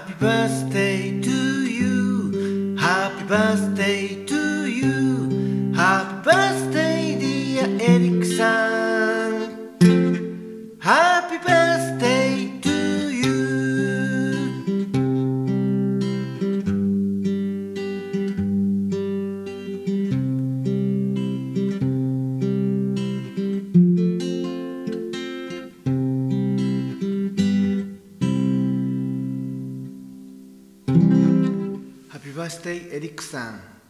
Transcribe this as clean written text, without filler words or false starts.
Happy birthday to you. Happy birthday to you. Happy birthday dear エリックさん。Happy birthday to you. ハッピーバースデーエリックさん。